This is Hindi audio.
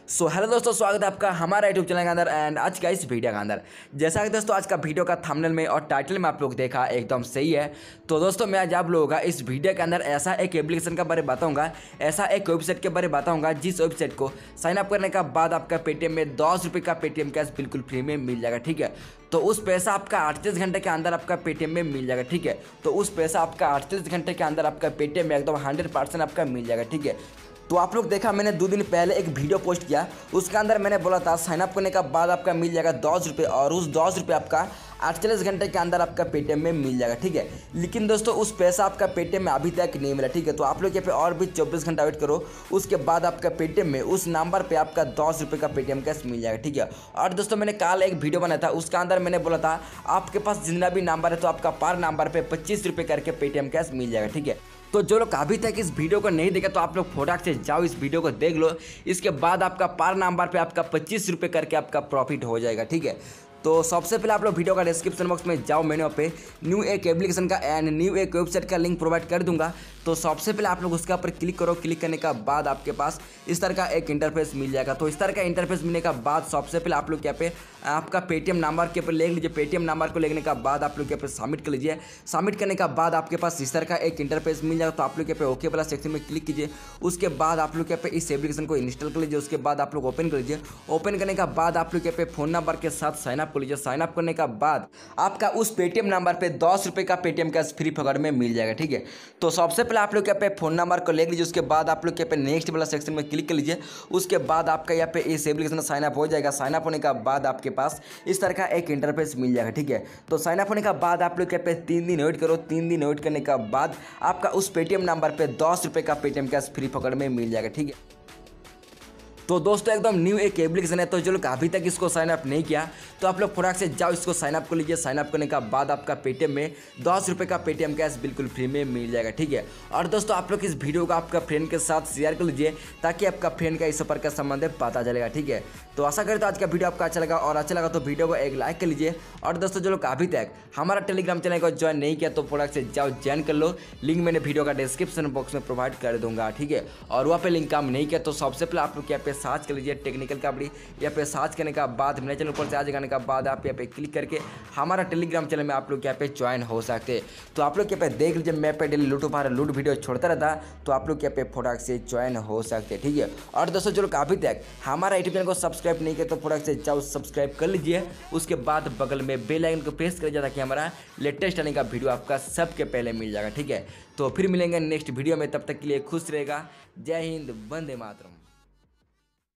सो हेलो दोस्तों, स्वागत है आपका हमारा यूट्यूब चैनल के अंदर एंड आज का इस वीडियो के अंदर। जैसा कि दोस्तों आज का वीडियो का थंबनेल में और टाइटल में आप लोग देखा एकदम सही है। तो दोस्तों मैं आज आप लोगों का इस वीडियो के अंदर ऐसा एक एप्लीकेशन के बारे में बताऊंगा, ऐसा एक वेबसाइट के बारे में बताऊंगा जिस वेबसाइट को साइन अप करने का बाद आपका पेटीएम में 10 रुपये का पेटीएम कैश बिल्कुल फ्री में मिल जाएगा। ठीक है, तो उस पैसा आपका 38 घंटे के अंदर आपका पेटीएम में मिल जाएगा। ठीक है, तो उस पैसा आपका 38 घंटे के अंदर आपका पेटीएम में एकदम 100% आपका मिल जाएगा। ठीक है, तो आप लोग देखा मैंने 2 दिन पहले एक वीडियो पोस्ट किया, उसके अंदर मैंने बोला था साइन अप करने का बाद आपका मिल जाएगा 10 रुपये और उस 10 रुपये आपका 48 घंटे के अंदर आपका पेटीएम में मिल जाएगा। ठीक है, लेकिन दोस्तों उस पैसा आपका पेटीएम में अभी तक नहीं मिला। ठीक है, तो आप लोग यहाँ पे और भी 24 घंटा वेट करो, उसके बाद आपका पेटीएम में उस नंबर पे आपका 10 रुपये का पेटीएम कैश मिल जाएगा। ठीक है, और दोस्तों मैंने कल एक वीडियो बनाया था, उसके अंदर मैंने बोला था आपके पास जितना भी नंबर है तो आपका पर नंबर पर 25 रुपये करके पेटीएम कैश मिल जाएगा। ठीक है, तो जो लोग अभी तक इस वीडियो को नहीं देखा तो आप लोग फटाक से जाओ इस वीडियो को देख लो, इसके बाद आपका पर नंबर पे आपका 25 रुपये करके आपका प्रॉफिट हो जाएगा। ठीक है, तो सबसे पहले आप लोग वीडियो का डिस्क्रिप्शन बॉक्स में जाओ, मैंने वहाँ पे न्यू एक एप्लीकेशन का एंड न्यू एक वेबसाइट का लिंक प्रोवाइड कर दूंगा। तो सबसे पहले आप लोग उसके ऊपर क्लिक करो, क्लिक करने का बाद आपके पास इस तरह का एक इंटरफेस मिल जाएगा। तो इस तरह का इंटरफेस मिलने का बाद सबसे पहले आप लोग यहाँ पे आपका पेटीएम नंबर के ऊपर लिख लीजिए। पेटीएम नंबर को लिखने का बाद आप लोग यहाँ पे सबमिट कर लीजिए। सबमिट करने का बाद आपके पास इस तरह का एक इंटरफेस मिल जाएगा। तो आप लोग यहाँ पे ओके वाला सेक्शन में क्लिक कीजिए, उसके बाद आप लोग यहाँ पे इस एप्लीकेशन को इंस्टॉल कर लीजिए। उसके बाद आप लोग ओपन कर लीजिए। ओपन करने का बाद आप लोग यहाँ पे फोन नंबर के साथ साइन अप कर लीजिए। साइन अप का बाद आपका उस पेटीएम नंबर पे 10 रुपये का पेटीएम कैश फ्री पकड़ में मिल जाएगा। ठीक है, तो सबसे पहले आप लोग यहाँ पे फोन नंबर को ले लीजिए, उसके बाद आप लोग यहाँ पे नेक्स्ट वाला सेक्शन में क्लिक कर लीजिए। उसके बाद आपका यहाँ पे इस एप्लीकेशन में साइन अप हो जाएगा। साइन अप होने का बाद आपके पास इस तरह का एक इंटरफेस मिल जाएगा। ठीक है, तो साइन अप होने का बाद आप लोग यहाँ पे 3 दिन वेट करो। 3 दिन वेट करने का बाद आपका उस पेटीएम नंबर पे 10 रुपये का पेटीएम कैश फ्री पकड़ में मिल जाएगा। ठीक है, तो दोस्तों एकदम न्यू एक एप्लीकेशन है, तो जो लोग अभी तक इसको साइन अप नहीं किया तो आप लोग फटाक से जाओ इसको साइन अप कर लीजिए। साइन अप करने का बाद आपका पेटीएम में 10 रुपये का पेटीएम कैश बिल्कुल फ्री में मिल जाएगा। ठीक है, और दोस्तों आप लोग इस वीडियो को आपका फ्रेंड के साथ शेयर कर लीजिए ताकि आपका फ्रेंड का इस सफर का संबंध पता चलेगा। ठीक है, तो आशा करें तो आज का वीडियो आपका अच्छा लगा, और अच्छा लगा तो वीडियो को एक लाइक कर लीजिए। और दोस्तों जो लोग अभी तक हमारा टेलीग्राम चैनल को ज्वाइन नहीं किया तो फटाक से जाओ ज्वाइन कर लो, लिंक मैंने वीडियो का डिस्क्रिप्शन बॉक्स में प्रोवाइड कर दूंगा। ठीक है, और वहाँ पे लिंक काम नहीं किया तो सबसे पहले आप लोग यहाँ पे सर्च कर लीजिए टेक्निकल कापड़ी। यहाँ पे सर्च करने का बाद मेरे चैनल पर से आ जाने का बाद आप यहाँ पे क्लिक करके हमारा टेलीग्राम चैनल में आप लोग यहाँ पे ज्वाइन हो सकते हैं। तो आप लोग यहाँ पे देख लीजिए, मैं पे डेली लूट वीडियो छोड़ता रहता, तो आप लोग यहाँ पे फटाक से ज्वाइन हो सकते हैं। ठीक है, और दोस्तों जो लोग अभी तक हमारा यूट्यूब चैनल को सब्सक्राइब नहीं किया तो फटाक से जाओ सब्सक्राइब कर लीजिए। उसके बाद बगल में बेल आइकन को प्रेस कर लीजिए ताकि हमारा लेटेस्ट आने का वीडियो आपका सबके पहले मिल जाएगा। ठीक है, तो फिर मिलेंगे नेक्स्ट वीडियो में, तब तक के लिए खुश रहेगा। जय हिंद, वंदे मातरम।